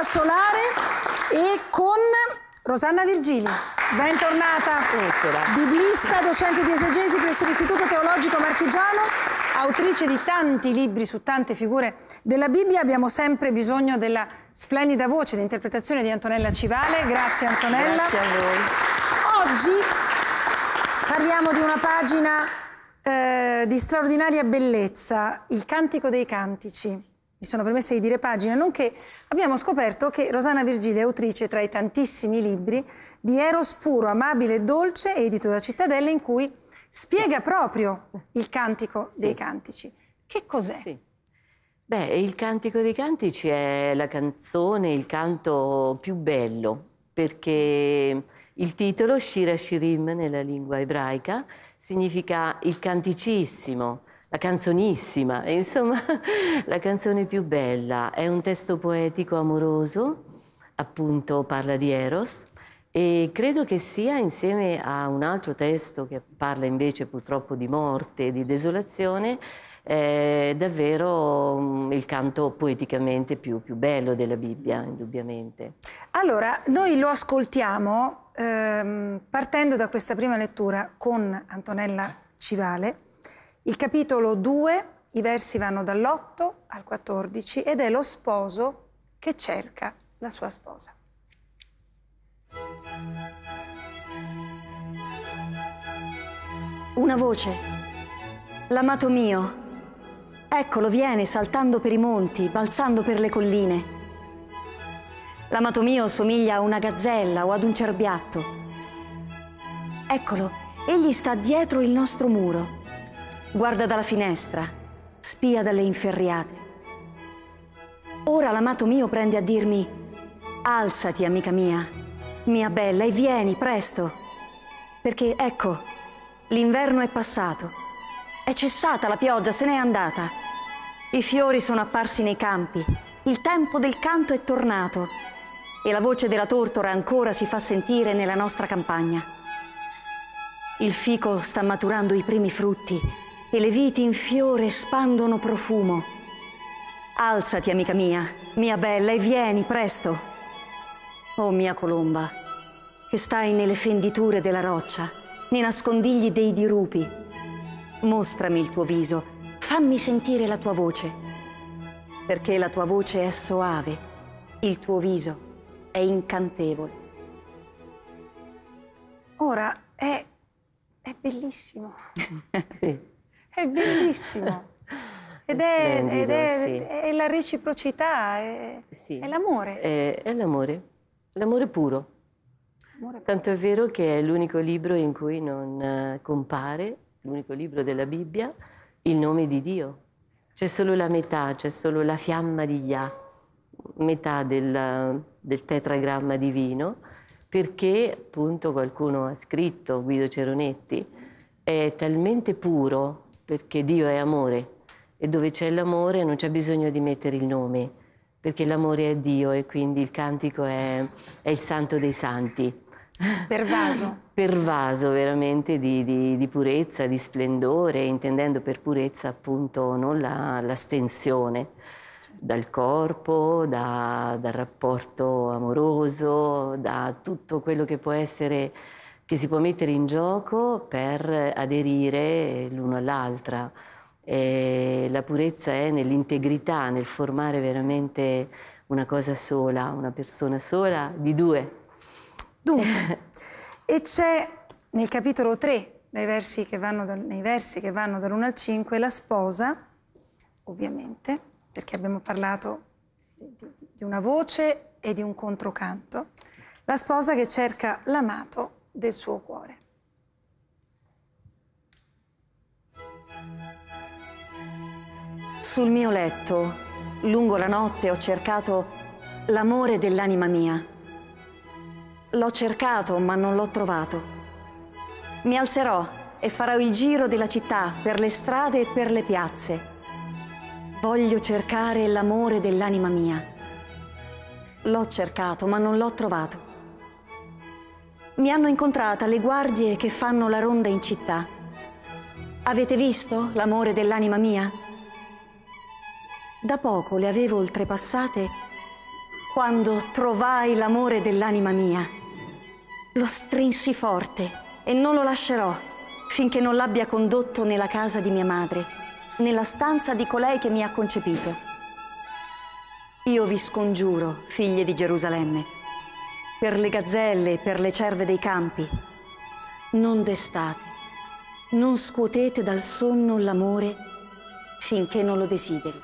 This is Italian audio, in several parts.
solare e con Rosanna Virgili. Bentornata. Buonasera. Biblista, docente di esegesi presso l'Istituto Teologico Marchigiano, autrice di tanti libri su tante figure della Bibbia. Abbiamo sempre bisogno della splendida voce di interpretazione di Antonella Civale. Grazie Antonella. Grazie a voi. Oggi parliamo di una pagina di straordinaria bellezza, il Cantico dei Cantici. Mi sono permessa di dire pagina, nonché abbiamo scoperto che Rosanna Virgili è autrice tra i tantissimi libri di Eros puro, amabile e dolce, edito da Cittadella, in cui spiega proprio il Cantico dei Cantici. Che cos'è? Sì. Beh, il Cantico dei Cantici è la canzone, il canto più bello, perché il titolo, Shir Hashirim, nella lingua ebraica, significa il canticissimo, la canzonissima, e insomma la canzone più bella. È un testo poetico amoroso, appunto parla di Eros, e credo che sia, insieme a un altro testo che parla invece purtroppo di morte e di desolazione, davvero il canto poeticamente più bello della Bibbia, indubbiamente. Allora, noi lo ascoltiamo partendo da questa prima lettura con Antonella Civale. Il capitolo 2, i versi vanno dall'8 al 14 ed è lo sposo che cerca la sua sposa. Una voce. L'amato mio. Eccolo, viene saltando per i monti, balzando per le colline. L'amato mio somiglia a una gazzella o ad un cerbiatto. Eccolo, egli sta dietro il nostro muro. Guarda dalla finestra, spia dalle inferriate. Ora l'amato mio prende a dirmi: alzati, amica mia bella, e vieni presto, perché ecco, l'inverno è passato, è cessata la pioggia, se n'è andata, i fiori sono apparsi nei campi, il tempo del canto è tornato e la voce della tortora ancora si fa sentire nella nostra campagna. Il fico sta maturando i primi frutti e le viti in fiore spandono profumo. Alzati, amica mia bella, e vieni presto. Oh mia colomba, che stai nelle fenditure della roccia, nei nascondigli dei dirupi, mostrami il tuo viso, fammi sentire la tua voce, perché la tua voce è soave, il tuo viso è incantevole. Ora, è bellissimo. Sì. È bellissimo. Ed è la reciprocità, è l'amore. È l'amore, l'amore puro. Tanto è vero che è l'unico libro in cui non compare, l'unico libro della Bibbia, il nome di Dio. C'è solo la metà, c'è solo la fiamma di Yah, metà del tetragramma divino, perché appunto qualcuno ha scritto, Guido Ceronetti, è talmente puro perché Dio è amore e dove c'è l'amore non c'è bisogno di mettere il nome, perché l'amore è Dio e quindi il cantico è il santo dei santi. Pervaso. Pervaso veramente di purezza, di splendore, intendendo per purezza appunto non l'astensione dal corpo, dal rapporto amoroso, da tutto quello che può essere, che si può mettere in gioco per aderire l'uno all'altra. La purezza è nell'integrità, nel formare veramente una cosa sola, una persona sola di due. Dunque, e c'è nel capitolo 3, nei versi che vanno dall'1 al 5, la sposa, ovviamente, perché abbiamo parlato di una voce e di un controcanto, la sposa che cerca l'amato del suo cuore. Sul mio letto, lungo la notte, ho cercato l'amore dell'anima mia. L'ho cercato, ma non l'ho trovato. Mi alzerò e farò il giro della città, per le strade e per le piazze. Voglio cercare l'amore dell'anima mia. L'ho cercato, ma non l'ho trovato. Mi hanno incontrata le guardie che fanno la ronda in città. Avete visto l'amore dell'anima mia? Da poco le avevo oltrepassate quando trovai l'amore dell'anima mia. Lo strinsi forte e non lo lascerò finché non l'abbia condotto nella casa di mia madre, nella stanza di colei che mi ha concepito. Io vi scongiuro, figlie di Gerusalemme, per le gazzelle e per le cerve dei campi, non destate, non scuotete dal sonno l'amore finché non lo desideri.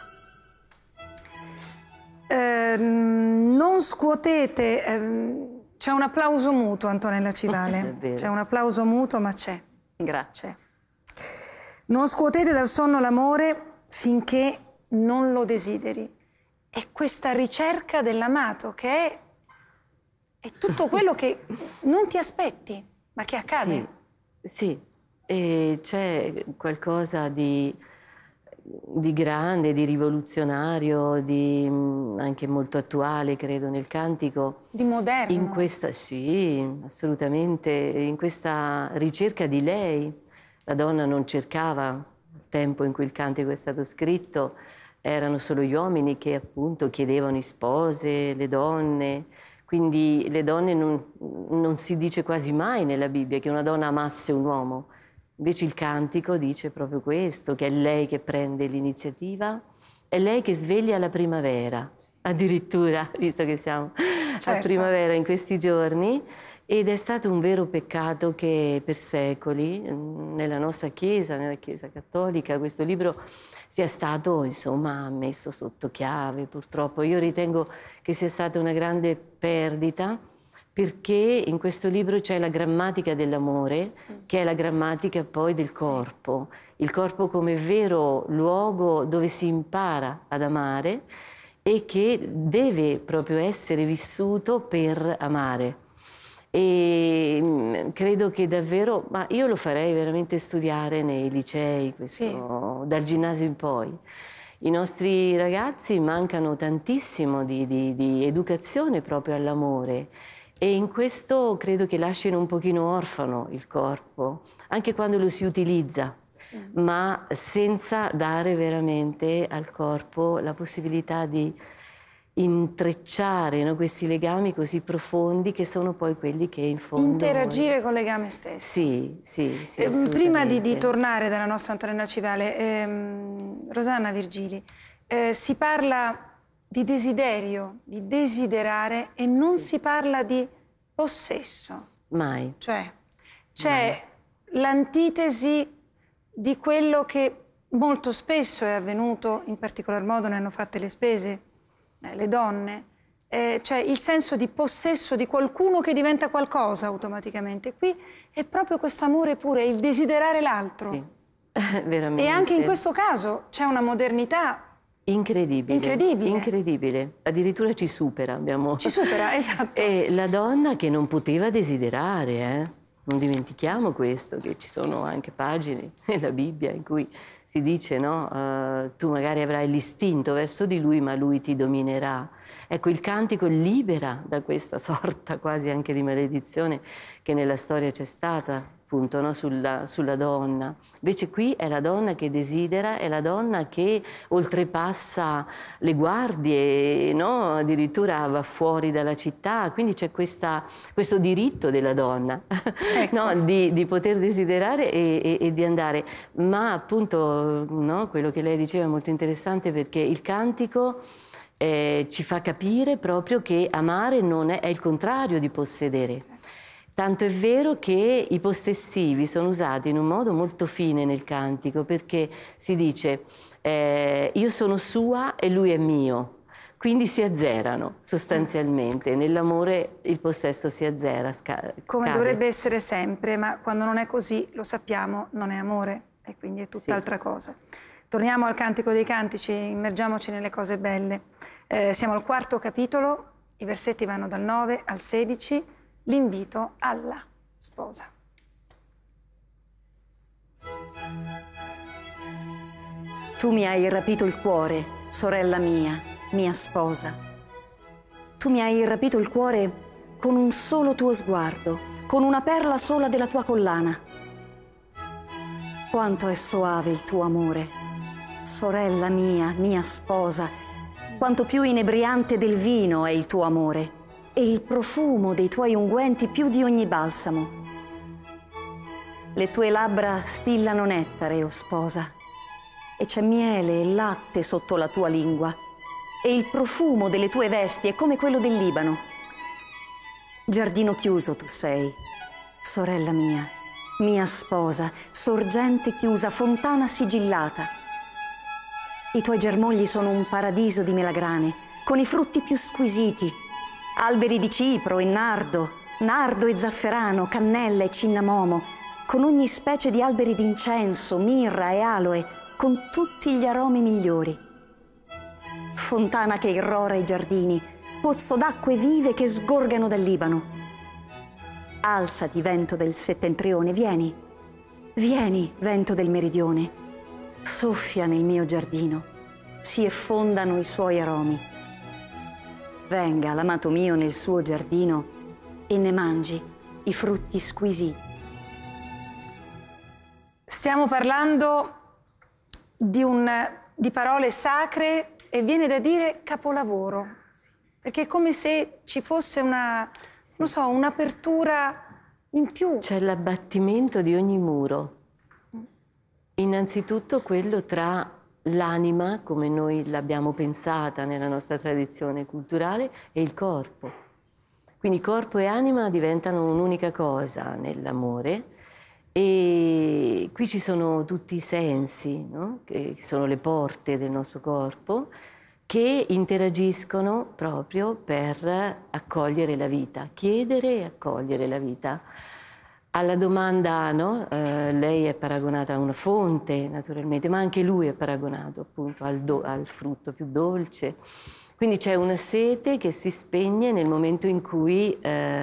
Non scuotete, c'è un applauso mutuo, Antonella Civale. C'è un applauso mutuo, ma c'è. Grazie. Non scuotete dal sonno l'amore finché non lo desideri. È questa ricerca dell'amato che è tutto quello che non ti aspetti, ma che accade. Sì, e c'è qualcosa di grande, di rivoluzionario, anche molto attuale, credo, nel cantico. Di moderno. In questa, sì, assolutamente, in questa ricerca di lei. La donna non cercava, al tempo in cui il cantico è stato scritto, erano solo gli uomini che appunto chiedevano spose, le donne. Quindi le donne non si dice quasi mai nella Bibbia che una donna amasse un uomo. Invece il cantico dice proprio questo, che è lei che prende l'iniziativa, è lei che sveglia la primavera, addirittura, visto che siamo a primavera in questi giorni, ed è stato un vero peccato che per secoli nella nostra Chiesa, nella Chiesa cattolica, questo libro sia stato, insomma, messo sotto chiave, purtroppo. Io ritengo che sia stata una grande perdita, perché in questo libro c'è la grammatica dell'amore, che è la grammatica poi del corpo. Il corpo come vero luogo dove si impara ad amare e che deve proprio essere vissuto per amare. E credo che davvero, ma io lo farei veramente studiare nei licei, dal ginnasio in poi. I nostri ragazzi mancano tantissimo di educazione proprio all'amore. E in questo credo che lasciano un pochino orfano il corpo, anche quando lo si utilizza, ma senza dare veramente al corpo la possibilità di intrecciare, no, questi legami così profondi che sono poi quelli che in fondo... Interagire col legame stesso. Sì, prima di tornare dalla nostra Antonella Civale, Rosanna Virgili, si parla di desiderio, di desiderare, e non si parla di possesso. Mai. Cioè, c'è l'antitesi di quello che molto spesso è avvenuto, in particolar modo ne hanno fatte le spese le donne, cioè il senso di possesso di qualcuno che diventa qualcosa automaticamente. Qui è proprio questo amore puro, è il desiderare l'altro. Sì, veramente. E anche in questo caso c'è una modernità incredibile. Addirittura ci supera. Ci supera, esatto. E la donna che non poteva desiderare, non dimentichiamo questo, che ci sono anche pagine nella Bibbia in cui si dice, no, tu magari avrai l'istinto verso di lui, ma lui ti dominerà. Ecco, il cantico libera da questa sorta quasi anche di maledizione che nella storia c'è stata, appunto, no, sulla donna. Invece qui è la donna che desidera, è la donna che oltrepassa le guardie, no? Addirittura va fuori dalla città, quindi c'è questo diritto della donna, ecco. No? di poter desiderare e di andare. Ma appunto, no, quello che lei diceva è molto interessante, perché il cantico ci fa capire proprio che amare non è il contrario di possedere. Tanto è vero che i possessivi sono usati in un modo molto fine nel cantico, perché si dice io sono sua e lui è mio, quindi si azzerano sostanzialmente. Nell'amore il possesso si azzera, come dovrebbe essere sempre, ma quando non è così, lo sappiamo, non è amore e quindi è tutt'altra cosa. Torniamo al Cantico dei Cantici, immergiamoci nelle cose belle. Siamo al 4° capitolo, i versetti vanno dal 9 al 16, l'invito alla sposa. Tu mi hai rapito il cuore, sorella mia, mia sposa. Tu mi hai rapito il cuore con un solo tuo sguardo, con una perla sola della tua collana. Quanto è soave il tuo amore, sorella mia, mia sposa, quanto più inebriante del vino è il tuo amore e il profumo dei tuoi unguenti più di ogni balsamo. Le tue labbra stillano nettare, o sposa, e c'è miele e latte sotto la tua lingua, e il profumo delle tue vesti è come quello del Libano. Giardino chiuso tu sei, sorella mia, mia sposa, sorgente chiusa, fontana sigillata. I tuoi germogli sono un paradiso di melagrane, con i frutti più squisiti, alberi di cipro e nardo, nardo e zafferano, cannella e cinnamomo, con ogni specie di alberi d'incenso, mirra e aloe, con tutti gli aromi migliori. Fontana che irrora i giardini, pozzo d'acque vive che sgorgano dal Libano. Alzati, vento del settentrione, vieni, vieni, vento del meridione. Soffia nel mio giardino, si effondano i suoi aromi. Venga l'amato mio nel suo giardino e ne mangi i frutti squisiti. Stiamo parlando di parole sacre e viene da dire capolavoro, perché è come se ci fosse una, non so, un'apertura in più. C'è l'abbattimento di ogni muro. Innanzitutto quello tra l'anima, come noi l'abbiamo pensata nella nostra tradizione culturale, e il corpo. Quindi corpo e anima diventano un'unica cosa nell'amore, e qui ci sono tutti i sensi, no? Che sono le porte del nostro corpo, che interagiscono proprio per accogliere la vita, chiedere e accogliere la vita. Alla domanda, no? Lei è paragonata a una fonte, naturalmente, ma anche lui è paragonato appunto al frutto più dolce. Quindi c'è una sete che si spegne nel momento in cui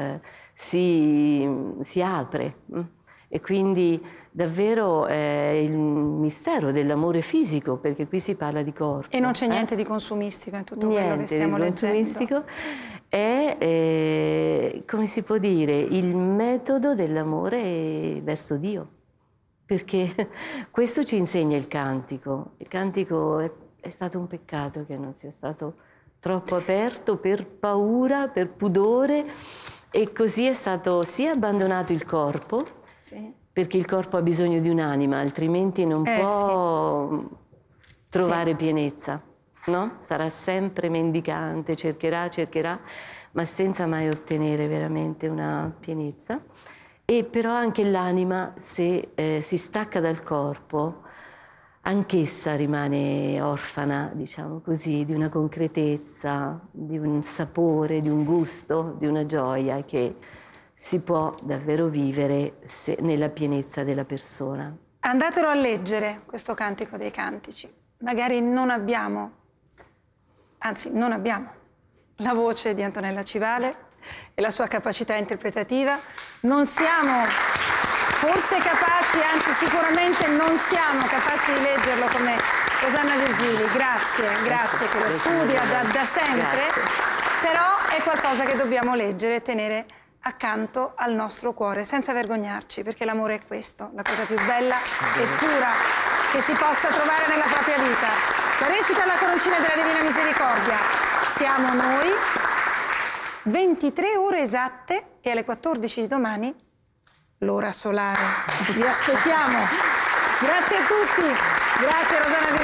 si apre. E quindi davvero è il mistero dell'amore fisico, perché qui si parla di corpo. E non c'è niente di consumistico in tutto quello che stiamo leggendo. Consumistico è, come si può dire, il metodo dell'amore verso Dio. Perché questo ci insegna il cantico. Il cantico è stato un peccato che non sia stato troppo aperto per paura, per pudore, e così è stato sia abbandonato il corpo, sì, perché il corpo ha bisogno di un'anima, altrimenti non può trovare pienezza, no? Sarà sempre mendicante, cercherà, ma senza mai ottenere veramente una pienezza. E però anche l'anima, se si stacca dal corpo, anch'essa rimane orfana, diciamo così, di una concretezza, di un sapore, di un gusto, di una gioia che si può davvero vivere nella pienezza della persona. Andatelo a leggere, questo Cantico dei Cantici. Magari non abbiamo la voce di Antonella Civale e la sua capacità interpretativa. Non siamo forse capaci, anzi sicuramente non siamo capaci di leggerlo come Rosanna Virgili. Grazie che lo studia da sempre, però è qualcosa che dobbiamo leggere e tenere accanto al nostro cuore, senza vergognarci, perché l'amore è questo, la cosa più bella e pura che si possa trovare nella propria vita. La recita La Coroncina della Divina Misericordia. Siamo noi, 23 ore esatte, e alle 14 di domani l'ora solare. Vi aspettiamo. Grazie a tutti. Grazie Rosanna Virgili.